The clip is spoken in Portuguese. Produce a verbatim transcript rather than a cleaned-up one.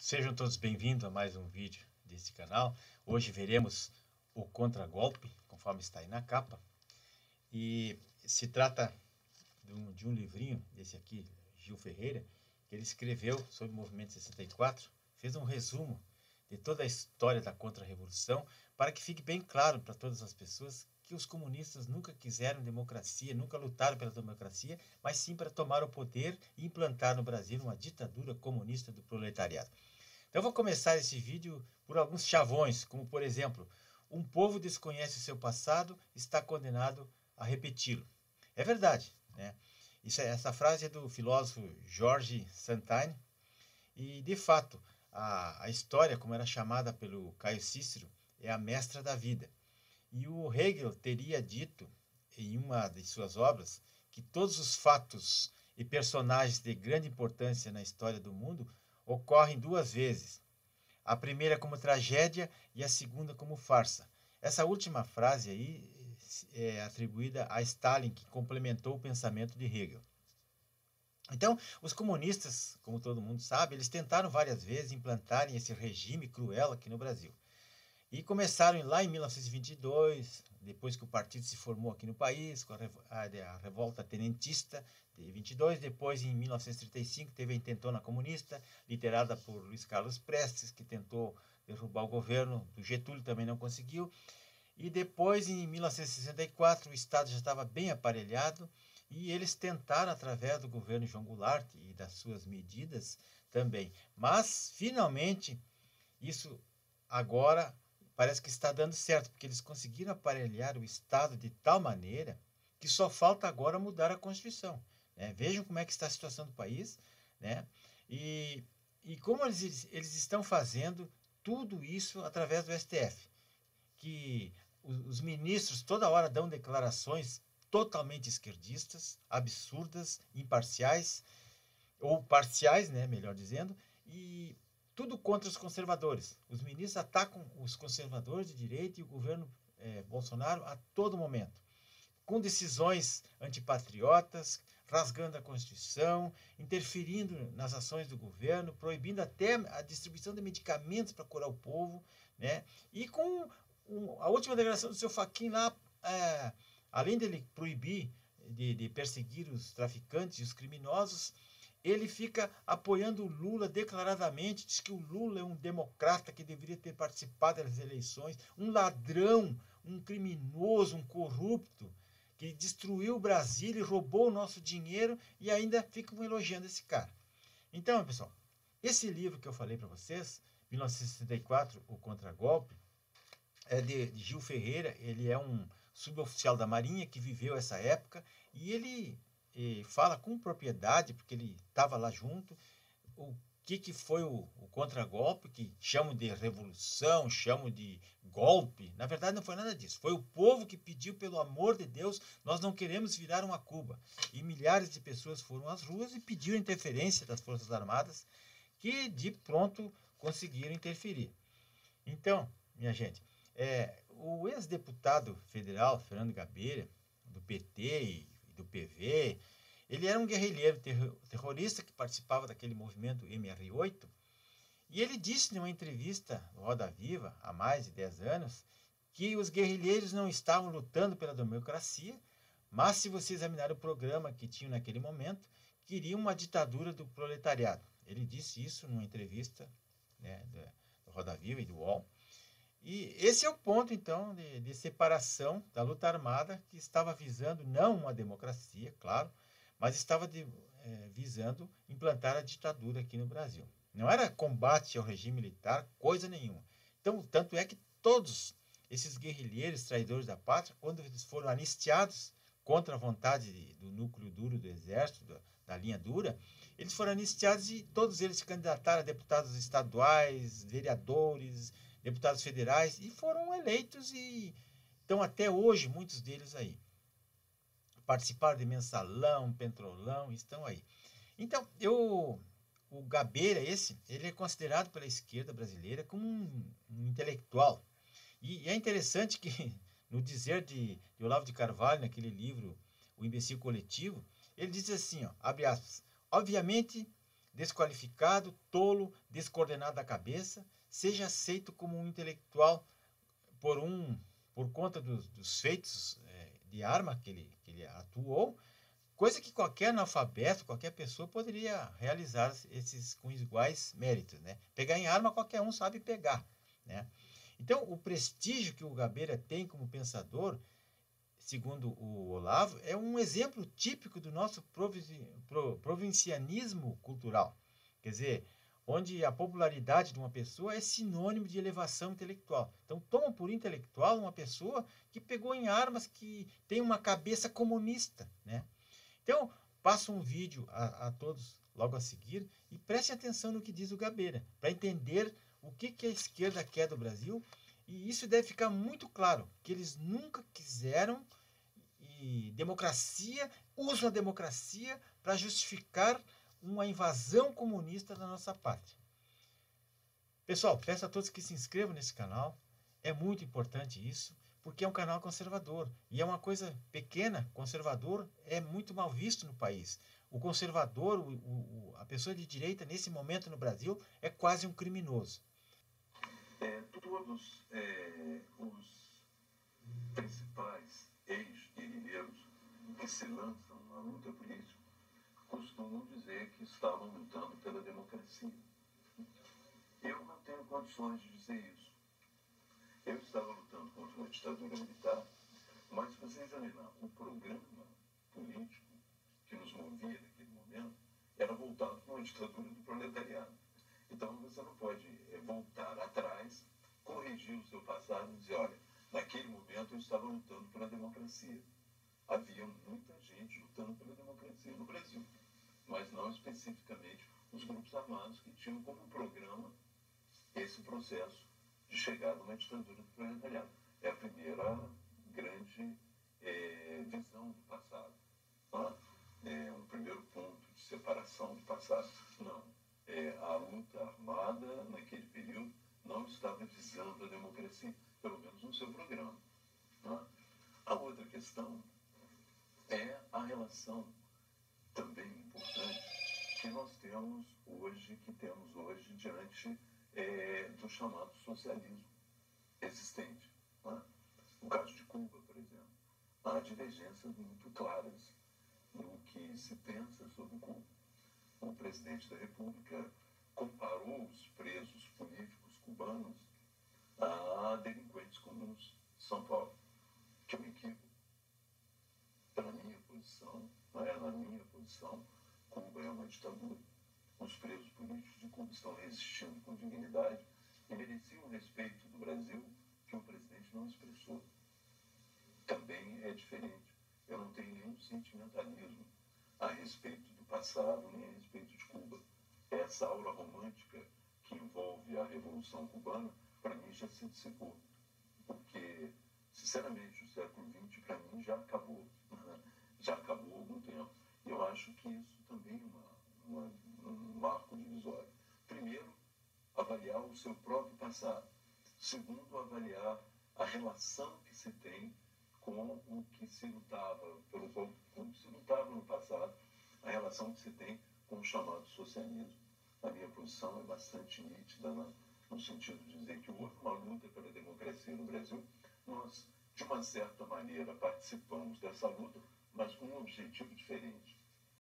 Sejam todos bem-vindos a mais um vídeo desse canal. Hoje veremos o contragolpe, conforme está aí na capa. E se trata de um, de um livrinho, desse aqui, Gil Ferreira, que ele escreveu sobre o movimento sessenta e quatro, fez um resumo de toda a história da contra-revolução, para que fique bem claro para todas as pessoas que os comunistas nunca quiseram democracia, nunca lutaram pela democracia, mas sim para tomar o poder e implantar no Brasil uma ditadura comunista do proletariado. Então eu vou começar esse vídeo por alguns chavões, como por exemplo, um povo desconhece o seu passado, está condenado a repeti-lo. É verdade, né? Isso, essa frase é do filósofo George Santayana, e de fato, a, a história, como era chamada pelo Caio Cícero, é a mestra da vida. E o Hegel teria dito, em uma de suas obras, que todos os fatos e personagens de grande importância na história do mundo ocorrem duas vezes. A primeira como tragédia e a segunda como farsa. Essa última frase aí é atribuída a Stalin, que complementou o pensamento de Hegel. Então, os comunistas, como todo mundo sabe, eles tentaram várias vezes implantarem esse regime cruel aqui no Brasil. E começaram lá em mil novecentos e vinte e dois, depois que o partido se formou aqui no país, com a, a, a revolta tenentista de vinte e dois, depois em mil novecentos e trinta e cinco teve a intentona comunista, liderada por Luiz Carlos Prestes, que tentou derrubar o governo do Getúlio, também não conseguiu. E depois, em mil novecentos e sessenta e quatro, o Estado já estava bem aparelhado, e eles tentaram, através do governo João Goulart e das suas medidas também. Mas, finalmente, isso agora parece que está dando certo, porque eles conseguiram aparelhar o Estado de tal maneira que só falta agora mudar a Constituição. Né? Vejam como é que está a situação do país, né? e, e como eles, eles estão fazendo tudo isso através do S T F, que os, os ministros toda hora dão declarações totalmente esquerdistas, absurdas, imparciais, ou parciais, né, melhor dizendo, e tudo contra os conservadores. Os ministros atacam os conservadores de direita e o governo eh, Bolsonaro a todo momento, com decisões antipatriotas, rasgando a Constituição, interferindo nas ações do governo, proibindo até a distribuição de medicamentos para curar o povo, né? E com um, a última declaração do seu Fachin lá, é, além dele proibir de, de perseguir os traficantes e os criminosos, ele fica apoiando o Lula declaradamente, diz que o Lula é um democrata que deveria ter participado das eleições, um ladrão, um criminoso, um corrupto, que destruiu o Brasil e roubou o nosso dinheiro, e ainda ficam elogiando esse cara. Então, pessoal, esse livro que eu falei para vocês, mil novecentos e sessenta e quatro, O Contragolpe, é de, de Gil Ferreira. Ele é um suboficial da Marinha que viveu essa época, e ele E fala com propriedade, porque ele estava lá junto, o que, que foi o, o contragolpe, que chamam de revolução, chamam de golpe. Na verdade, não foi nada disso. Foi o povo que pediu, pelo amor de Deus, nós não queremos virar uma Cuba. E milhares de pessoas foram às ruas e pediram interferência das Forças Armadas, que de pronto conseguiram interferir. Então, minha gente, é, o ex-deputado federal, Fernando Gabeira, do P T e do P V, ele era um guerrilheiro terrorista que participava daquele movimento M R oito, e ele disse numa entrevista no Roda Viva, há mais de dez anos, que os guerrilheiros não estavam lutando pela democracia, mas se você examinar o programa que tinham naquele momento, queriam uma ditadura do proletariado. Ele disse isso numa entrevista, né, do Roda Viva e do U O L. E esse é o ponto, então, de, de separação da luta armada, que estava visando não uma democracia, claro, mas estava de, é, visando implantar a ditadura aqui no Brasil. Não era combate ao regime militar, coisa nenhuma. Então, tanto é que todos esses guerrilheiros, traidores da pátria, quando eles foram anistiados contra a vontade de, do núcleo duro do exército, da, da linha dura, eles foram anistiados e todos eles se candidataram a deputados estaduais, vereadores, deputados federais, e foram eleitos, e estão até hoje muitos deles aí. Participaram de mensalão, petrolão, estão aí. Então, eu, o Gabeira, esse, ele é considerado pela esquerda brasileira como um, um intelectual. E, e é interessante que, no dizer de, de Olavo de Carvalho, naquele livro O Imbecil Coletivo, ele diz assim, ó, abre aspas, obviamente desqualificado, tolo, descoordenado da cabeça, seja aceito como um intelectual por, um, por conta dos, dos feitos é, de arma que ele, que ele atuou, coisa que qualquer analfabeto, qualquer pessoa poderia realizar esses com iguais méritos, né? Pegar em arma qualquer um sabe pegar, né? Então, o prestígio que o Gabeira tem como pensador, segundo o Olavo, é um exemplo típico do nosso provincianismo cultural. Quer dizer, onde a popularidade de uma pessoa é sinônimo de elevação intelectual. Então, tomam por intelectual uma pessoa que pegou em armas, que tem uma cabeça comunista, né? Então, passo um vídeo a, a todos logo a seguir e prestem atenção no que diz o Gabeira, para entender o que, que a esquerda quer do Brasil. E isso deve ficar muito claro, que eles nunca quiseram e democracia, usam a democracia para justificar uma invasão comunista da nossa pátria. Pessoal, peço a todos que se inscrevam nesse canal, é muito importante isso, porque é um canal conservador, e é uma coisa pequena, conservador é muito mal visto no país. O conservador, o, o, a pessoa de direita, nesse momento no Brasil, é quase um criminoso. É, todos é, os principais ex-guerrilheiros que se lançam na luta política costumam dizer que estavam lutando pela democracia. Eu não tenho condições de dizer isso. Eu estava lutando contra uma ditadura militar, mas se você examinar o programa político que nos movia naquele momento, era voltado para uma ditadura do proletariado. Então você não pode é, voltar atrás, corrigir o seu passado e dizer, olha, naquele momento eu estava lutando pela democracia. Havia muita gente lutando pela democracia no Brasil, mas não especificamente os grupos armados que tinham como programa esse processo de chegar numa ditadura do proletariado. É a primeira grande é, visão do passado. Tá? É um primeiro ponto de separação do passado. Não. É, a luta armada, naquele período, não estava visando a democracia, pelo menos no seu programa. Tá? A outra questão é a relação também importante que nós temos hoje, que temos hoje diante é, do chamado socialismo existente. Né? No caso de Cuba, por exemplo, há divergências muito claras no que se pensa sobre Cuba. O presidente da República comparou os presos políticos cubanos a delinquentes comuns de São Paulo, que é um equívoco. Na minha posição, na minha posição, Cuba é uma ditadura. Os presos políticos de Cuba estão resistindo com dignidade e mereciam o respeito do Brasil que o presidente não expressou. Também é diferente. Eu não tenho nenhum sentimentalismo a respeito do passado, nem a respeito de Cuba. Essa aura romântica que envolve a Revolução Cubana, para mim, já se dissipou. Porque, sinceramente, o século vinte, para mim, já acabou. Já acabou há algum tempo. E eu acho que isso também é uma, uma, um marco divisório. Primeiro, avaliar o seu próprio passado. Segundo, avaliar a relação que se tem com o que se lutava, pelo com o que se lutava no passado, a relação que se tem com o chamado socialismo. A minha posição é bastante nítida, né? No sentido de dizer que houve uma luta pela democracia no Brasil. Nós, de uma certa maneira, participamos dessa luta, mas com um objetivo diferente.